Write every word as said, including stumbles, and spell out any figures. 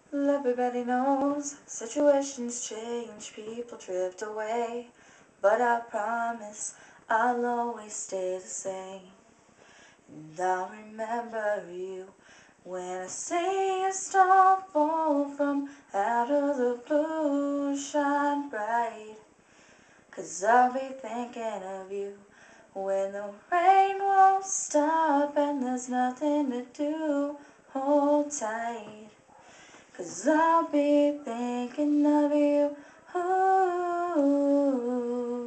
Everybody knows situations change, people drift away, but I promise I'll always stay the same. And I'll remember you when I see a star fall from out of the blue, shine bright. 'Cause I'll be thinking of you when the rain won't stop and there's nothing to do. Hold tight. 'Cause I'll be thinking of you. Ooh.